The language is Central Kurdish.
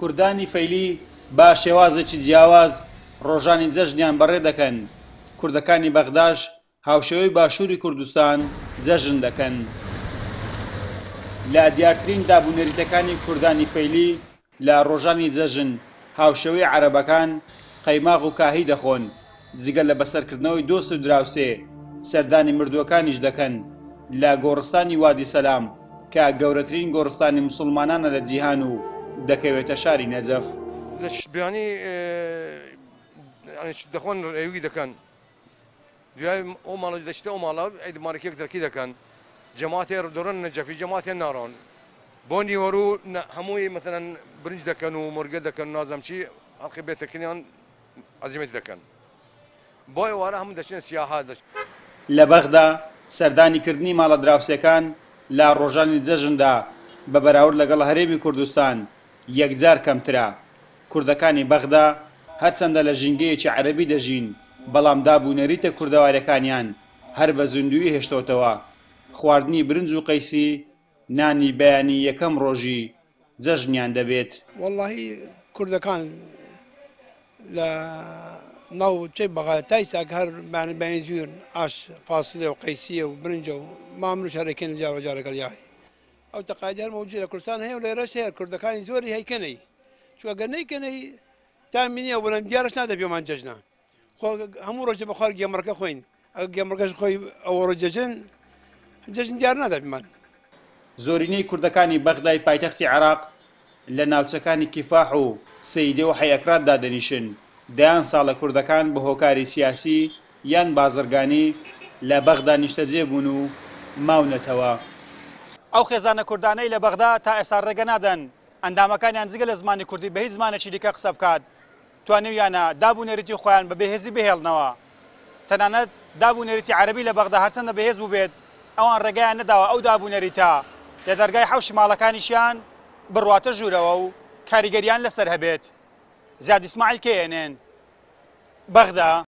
کوردانی فەیلی با شێوازێکی جیاواز ڕۆژانی جەژنیان بەڕێ دەکەن. کوردەکانی بەغداش هاوشێوەی باشووری کوردستان جەژن دەکەن. لە دیارترین دابوونەریتەکانی کوردانی فەیلی لە ڕۆژانی جەژن هاوشێوەی عەرەبەکان قەیماغ و کاهی دەخۆن، جگە لە بەسەرکردنەوەی دۆست و دراوسێ سەردانی مردووەکانیش دەکەن لە گۆڕستانی وادی سەلام کە گەورەترین گۆڕستانی موسڵمانانە لە جیهان و دەکەوێتە شاری نەجەف. لە شتبیانی دەخۆن ڕێوی دەکەن، دوای ئەو ماڵە دەشتە ئەو ماڵە ئەیدمارێکێک دەرکی دەکەن، جەماتێ دەڕۆن نەجەفی جەماتێن ناڕۆن بۆنی وەرو هەمووی مەثەلەن برنج دەکەن و مورگە دەکەن و نازەم چی ئەڵقی بێتەکەنیان عەزیمەت دەکەن، بۆ ئێوارە هەموو دەچێن سیاحا لە بەغدا سەردانیکردنی ماڵە دراوسەکان لە ڕۆژانی جەژندا بە بەراورد لەگەڵ هەرێمی کوردستان یەکجار کەمترە. کوردەکانی بەغدا هەرچەندە لە ژینگەیەکی عەرەبی دەژین، بەڵام دابوونەریتە کوردەوارەکانیان هەر بە زوندوی هێشتۆتەوە. خواردنی برنج و قەیسی نانی بەیانی یەکەم ڕۆژی جەژنیان دەبێت. وەڵڵاهی کوردەکان لە ناو چەی بەغاتای ساک هەر بەنزویر ئاش فاسلێ و قەیسیە و برنجە و مامروش هەرەکەن جاوەجا لەگەڵ یای ئەو تەقاعدی هەر موجود لە کوردستان هەیە و لێرەش هەیە کوردەکانی زۆری هەیکەنەی چووەگەر نەیکەنەی تامینیە وەڵەن دیارەش نادە پێمان جەژنا خۆ هەموو ڕۆژە بەخوار گێمەڕەکە خۆین ئەگە گێمەڕەکەش خۆی ئەوە ڕۆ جەژن دیار نادا پێمان. زۆرینەی کوردەکانی بەغدای پایتەختی عێراق لە ناوچەکانی کیفاح و سەیدێ و حەیەکرات دادەنیشن. دەیان ساڵە کوردەکان بە هۆکاری سیاسی یان بازرگانی لە بەغدا نیشتەجێ بوون و ماونەتەوە. ئەو خێزانە کوردانەی لە بەغدا تا ئێستا ڕێگە نادەن ئەندامەکانیان جگە لە زمانی کوردی بە هیچ زمانێکی دیکە قسە بکات، توانێویانە دابوونەریتی خۆیان بە بێهێزی بهێڵنەوە. تەنانەت دابوونەریتی عەرەبی لە بەغدا هەرچەندە بەهێز بوو بێت، ئەوان ڕێگەیان نەداوە ئەو دابوونەریتە لە دەرگای حەوشی ماڵەکانیشیان بڕواتە ژوورەوە و کاریگەریان لەسەر هەبێت. زیاد ئیسماعیل کێنێن بەغدا.